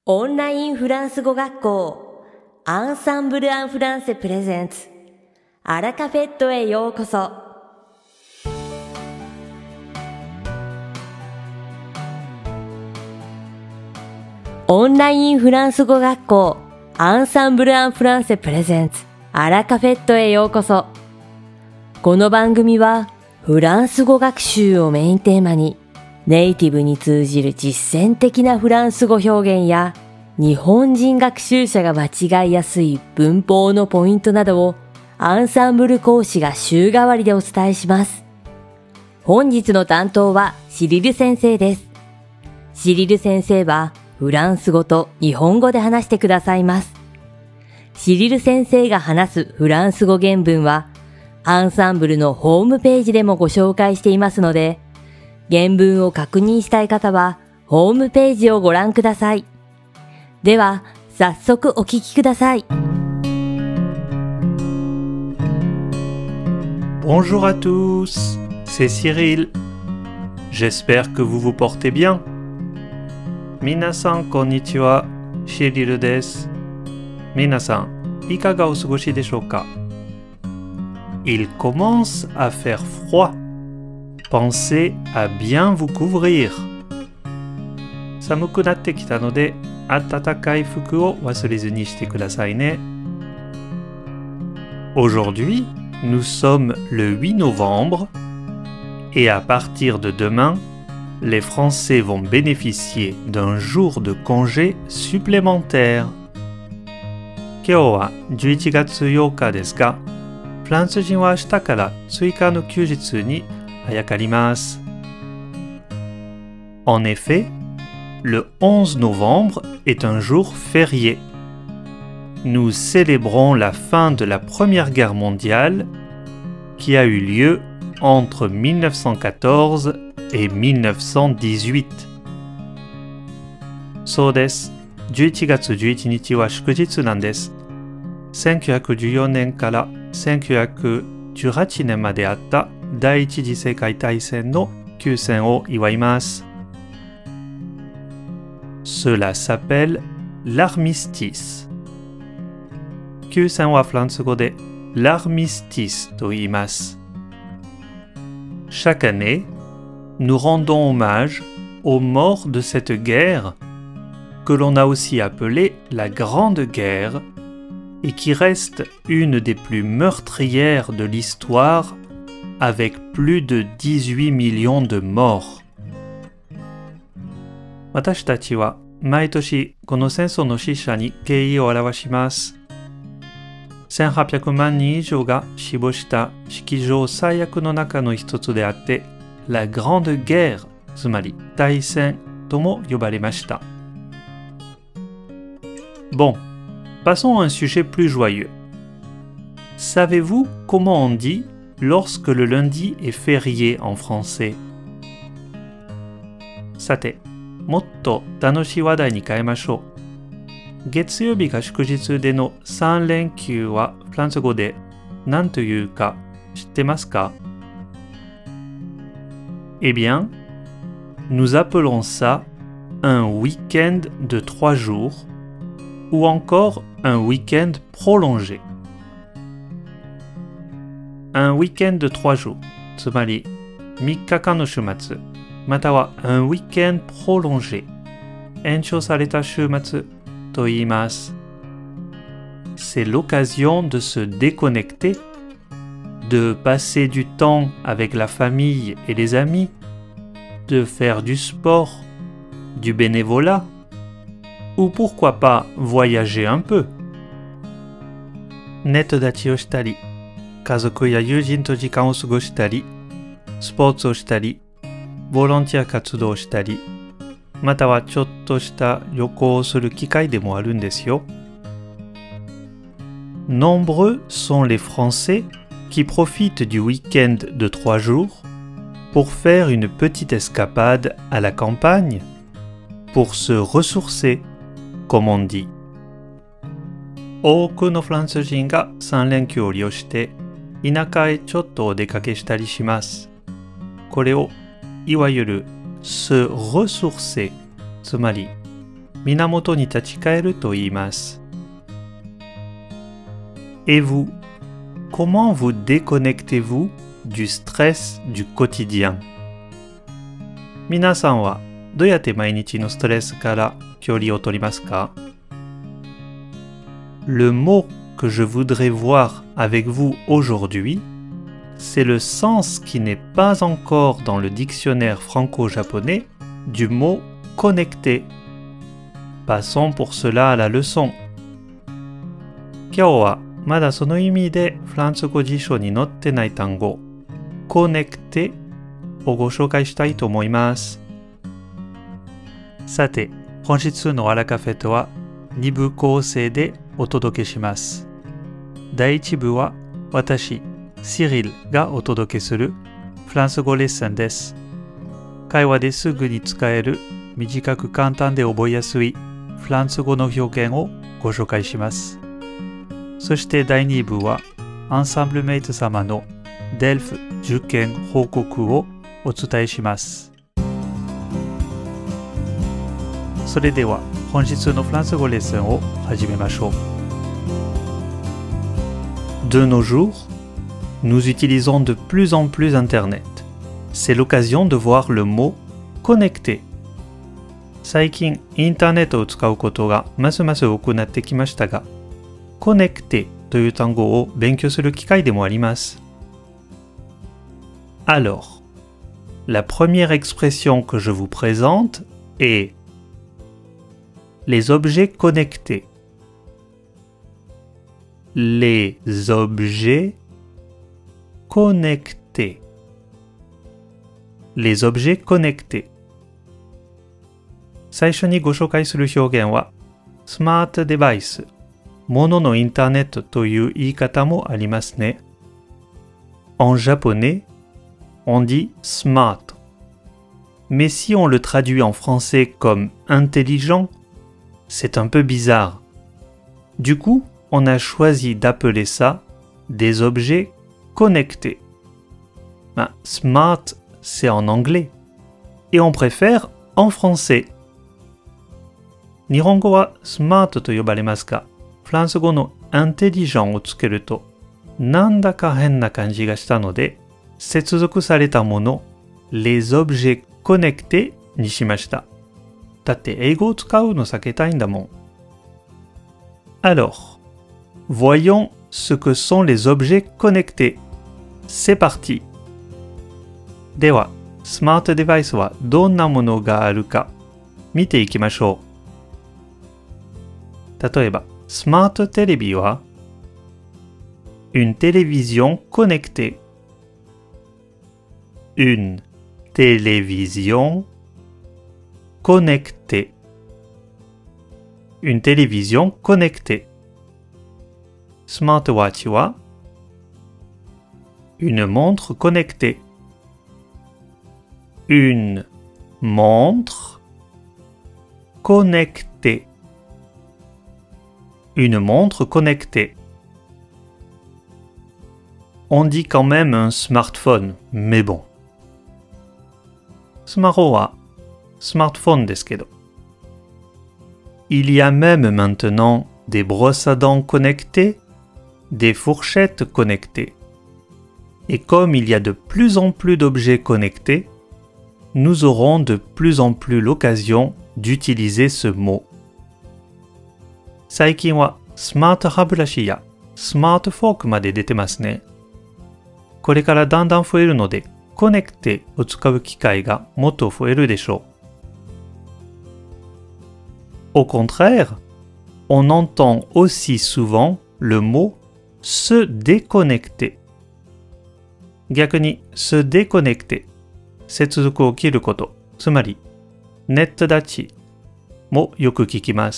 オンラインフランス語学校アンサンブル・アン・フランセプレゼンツアラカフェットへようこそ。オンラインフランス語学校アンサンブル・アン・フランセプレゼンツアラカフェットへようこそ。この番組はフランス語学習をメインテーマにネイティブに通じる実践的なフランス語表現や日本人学習者が間違いやすい文法のポイントなどをアンサンブル講師が週替わりでお伝えします。本日の担当はシリル先生です。シリル先生はフランス語と日本語で話してくださいます。シリル先生が話すフランス語原文はアンサンブルのホームページでもご紹介していますので、原文を確認したい方はホームページをご覧ください。では、早速お聞きください。 Bonjour à tous, c'est Cyril. J'espère que vous vous portez bien. Minasan konnichiwa, Cyril desu. Minasan, ikaga o sugoshi desho ka? Il commence à faire froid.Pensez à bien vous couvrir. 寒くなってきたので、暖かい服を忘れずにしてくださいね。Aujourd'hui, nous sommes le 8 novembre et à partir de demain, les Français vont bénéficier d'un jour de congé supplémentaire. 今日は11月8日ですが、フランス人は明日から追加の休日にあやかります。En effet, le 11 novembre est un jour férié. Nous célébrons la fin de la Première Guerre mondiale qui a eu lieu entre 1914 et 1918. そうです。11月11日は祝日なんです。1914年から1918年まであった第一次世界大戦の休戦を祝います。Cela s'appelle l'armistice. 休戦はフランス語で l'armistice と言います。Chaque année, nous rendons hommage aux morts de cette guerre, que l'on a aussi appelée la Grande Guerre, et qui reste une des plus meurtrières de l'histoire,avec plus de 18 millions de morts. 私たちは毎年この戦争の死者に敬意を表します。1800万人以上が死亡した史上最悪の中の一つであって、La Grande Guerre、つまり大戦とも呼ばれました。Bon, passons à un sujet plus joyeux. Savez-vous comment on dit?Lorsque le lundi est férié en français. さて、もっと楽しい話題に変えましょう。月曜日が祝日での3連休はフランス語で何というか知ってますか？ Eh bien, nous appelons ça un week-end de 3 jours ou encore un week-end prolongé.Un week-end de 3 jours, つまり3日間の週末、または un week-end prolongé、延長された週末と言います。C'est l'occasion de se déconnecter, de passer du temps avec la famille et les amis, de faire du sport, du bénévolat, ou pourquoi pas voyager un peu. ネット立ちをしたり、家族や友人と時間を過ごしたり、スポーツをしたり、ボランティア活動をしたり、またはちょっとした旅行をする機会でもあるんですよ。Nombreux sont les Français qui profitent du week-end de 3 jours pour faire une petite escapade à la campagne, pour se ressourcer, comme on dit. 多くのフランス人が3連休を利用して田舎へちょっとお出かけしたりします。これをいわゆるse ressourcer、つまり源に立ち返ると言います。Et vous, comment vous déconnectez-vous du stress du quotidien? 皆さんはどうやって毎日のストレスから距離を取りますか? Le mot que je voudrais voir avec vous aujourd'hui, c'est le sens qui n'est pas encore dans le dictionnaire franco-japonais du mot connecté. Passons pour cela à la leçon. 今日はまだその意味でフランス語辞書に載ってない単語、connectéをご紹介したいと思います。さて、本日のアラカフェとは2部構成でお届けします。第1部は私、シリルがお届けするフランス語レッスンです。会話ですぐに使える短く簡単で覚えやすいフランス語の表現をご紹介します。そして第2部はアンサンブルメイト様のデルフ受験報告をお伝えします。それでは本日のフランス語レッスンを始めましょう。De nos jours, nous utilisons de plus en plus Internet. C'est l'occasion de voir le mot connecté. 最近、インターネットを使うことがますます多くなってきましたが、connecté という単語を勉強する機会でもあります。Alors, la première expression que je vous présente est les objets connectés. Les objets connectés. Les objets connectés. 最初にご紹介する表現は、スマートデバイス、もののインターネットという言い方もありますね。En japonais, on dit smart. Mais si on le traduit en français comme intelligent, c'est un peu bizarre. Du coup, on a choisi d'appeler ça des objets connectés. Smart, c'est en anglais. Et on préfère en français. 日本語はスマートと呼ばれますが、フランス語のインテリジョンをつけると、なんだか変な感じがしたので、接続されたもの、les objets connectés にしました。だって英語を使うの避けたいんだもん。Alors, voyons ce que sont les objets connectés. C'est parti! では、スマートデバイスはどんなものがあるか見ていきましょう。例えば、スマートテレビは une télévision connectée. Une télévision connectée. Une télévision connectée. Smartwatch wa une montre connectée. Une montre connectée. Une montre connectée. On dit quand même un smartphone, mais bon. Smartphone wa smartphone desu kedo. Il y a même maintenant des brosses à dents connectées, des fourchettes connectées. Et comme il y a de plus en plus d'objets connectés, nous aurons de plus en plus l'occasion d'utiliser ce mot. 最近はスマート歯ブラシやスマートフォークまで出てますね。これからだんだん増えるので、コネクテを使う機会がもっと増えるでしょう。Au contraire, on entend aussi souvent le mot se déconnecter. 逆に se déconnecter、接続を切ること、つまりネット立ちもよく聞きます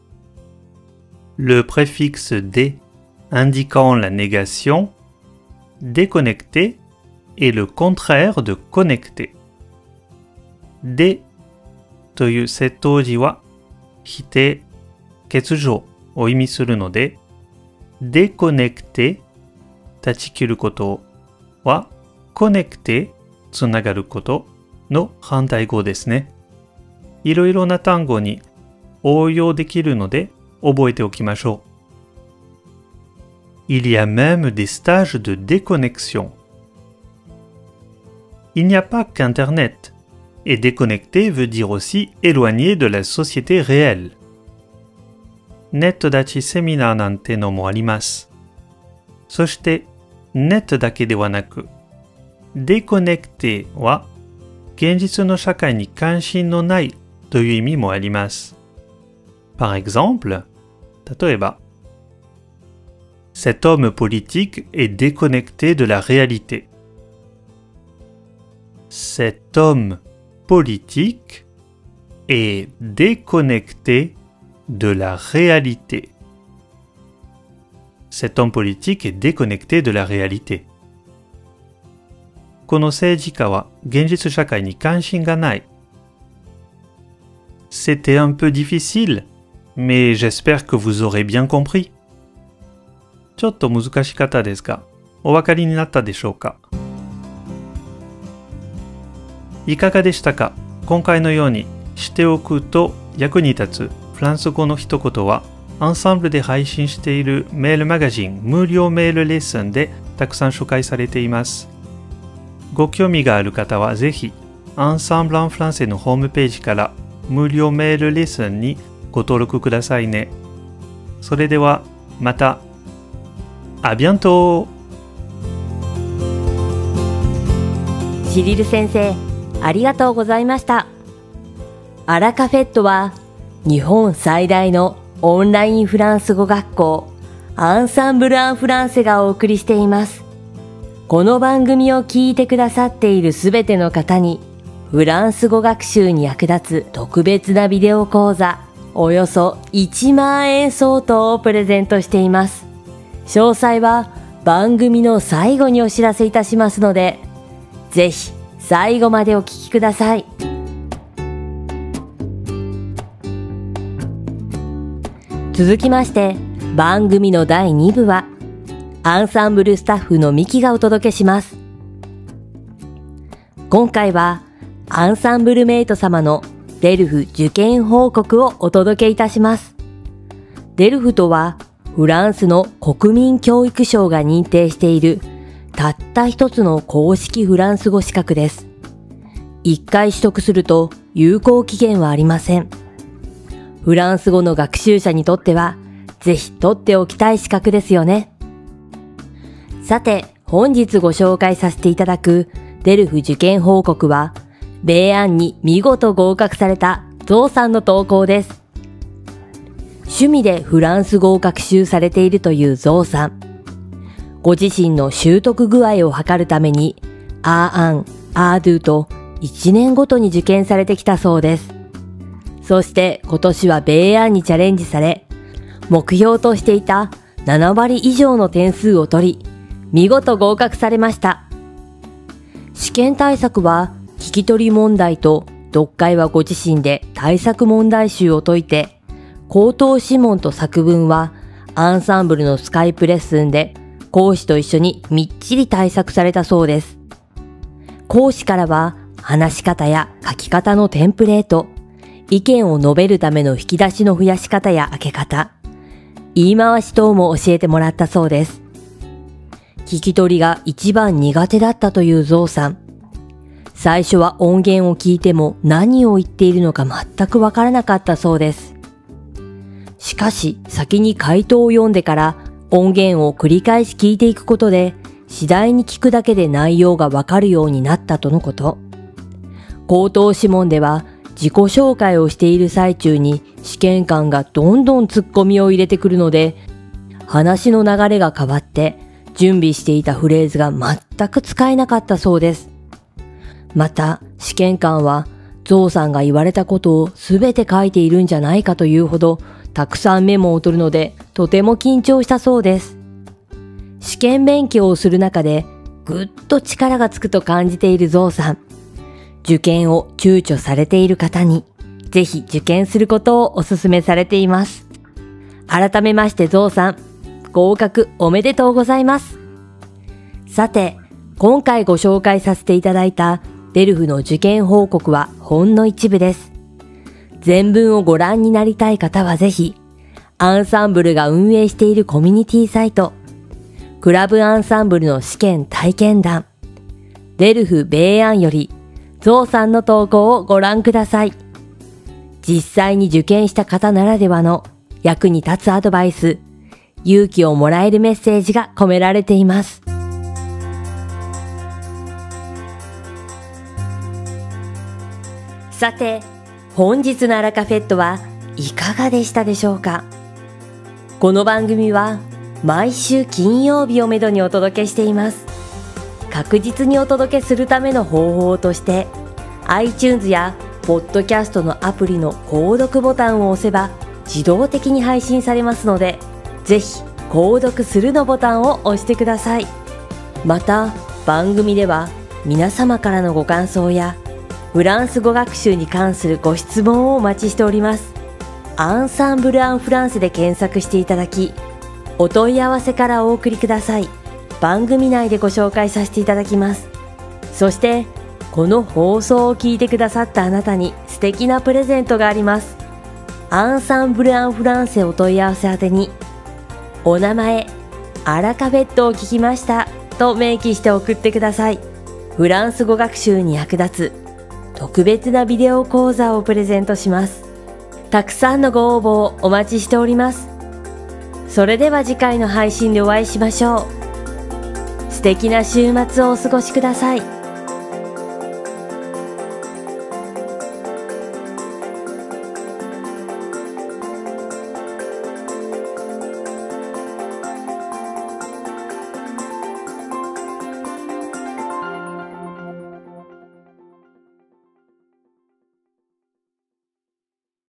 。Le préfixe dé indiquant la négation, déconnecter est le contraire de connecter. dé という接頭辞は否定、欠如を意味するので、déconnecter 断ち切ることは connecter つながることの反対語ですね。いろいろな単語に応用できるので覚えておきましょう。Il y a même des stages de déconnexion. Il n'y a pas qu'Internet, et déconnecter veut dire aussi éloigné de la société réelle. ネット立ちセミナーなんてのもあります。そして、ネットだけではなく、デコネクテは現実の社会に関心のないという意味もあります。Par exemple, 例えば、Cet homme politique est déconnecté de la réalité. Cet homme politique est déconnecté de la réalité. Cet homme politique est déconnecté de la réalité. この政治家は現実社会に関心がない。C'était un peu difficile, mais j'espère que vous aurez bien compris. ちょっと難しかったですが、お分かりになったでしょうか。いかがでしたか。今回のようにしておくと役に立つフランス語の一言は、アンサンブルで配信しているメールマガジン無料メールレッスンでたくさん紹介されています。ご興味がある方はぜひ、アンサンブル・アン・フランセのホームページから無料メールレッスンにご登録くださいね。それではまた。À bientôt! シリル先生、ありがとうございました。アラカフェットは日本最大のオンラインフランス語学校アンサンブル・アン・フランセがお送りしています。この番組を聞いてくださっているすべての方にフランス語学習に役立つ特別なビデオ講座およそ1万円相当をプレゼントしています。詳細は番組の最後にお知らせいたしますので、ぜひ最後までお聞きください。続きまして番組の第2部はアンサンブルスタッフのミキがお届けします。今回はアンサンブルメイト様のデルフ受験報告をお届けいたします。デルフとはフランスの国民教育省が認定しているたった一つの公式フランス語資格です。一回取得すると有効期限はありません。フランス語の学習者にとってはぜひ取っておきたい資格ですよね。さて、本日ご紹介させていただくデルフ受験報告は、米案に見事合格されたゾウさんの投稿です。趣味でフランス語を学習されているというゾウさん。ご自身の習得具合を測るために、アーアン、アードゥと1年ごとに受験されてきたそうです。そして今年は米案にチャレンジされ、目標としていた7割以上の点数を取り、見事合格されました。試験対策は聞き取り問題と読解はご自身で対策問題集を解いて、口頭試問と作文はアンサンブルのスカイプレッスンで講師と一緒にみっちり対策されたそうです。講師からは話し方や書き方のテンプレート、意見を述べるための引き出しの増やし方や開け方、言い回し等も教えてもらったそうです。聞き取りが一番苦手だったというゾウさん。最初は音源を聞いても何を言っているのか全くわからなかったそうです。しかし先に回答を読んでから音源を繰り返し聞いていくことで次第に聞くだけで内容がわかるようになったとのこと。口頭試問では自己紹介をしている最中に試験官がどんどんツッコミを入れてくるので話の流れが変わって準備していたフレーズが全く使えなかったそうです。また試験官はゾウさんが言われたことをすべて書いているんじゃないかというほどたくさんメモを取るのでとても緊張したそうです。試験勉強をする中でぐっと力がつくと感じているゾウさん。受験を躊躇されている方にぜひ受験することをお勧めされています。改めましてゾウさん、合格おめでとうございます。さて、今回ご紹介させていただいたデルフの受験報告はほんの一部です。 全文をご覧になりたい方はぜひ、アンサンブルが運営しているコミュニティサイト、クラブアンサンブルの試験体験談、デルフ米安より、ゾウさんの投稿をご覧ください。実際に受験した方ならではの役に立つアドバイス、勇気をもらえるメッセージが込められています。さて、本日のアラカフェットはいかがでしたでしょうか。この番組は毎週金曜日をめどにお届けしています。確実にお届けするための方法として、iTunes やポッドキャストのアプリの購読ボタンを押せば自動的に配信されますので、ぜひ購読するのボタンを押してください。また、番組では皆様からのご感想やフランス語学習に関するご質問をお待ちしております。アンサンブル・アン・フランセで検索していただき、お問い合わせからお送りください。番組内でご紹介させていただきます。そして、この放送を聞いてくださったあなたに素敵なプレゼントがあります。アンサンブル・アン・フランセお問い合わせ宛てに、お名前、アラカフェットを聞きましたと明記して送ってください。フランス語学習に役立つ特別なビデオ講座をプレゼントします。たくさんのご応募をお待ちしております。それでは次回の配信でお会いしましょう。素敵な週末をお過ごしください。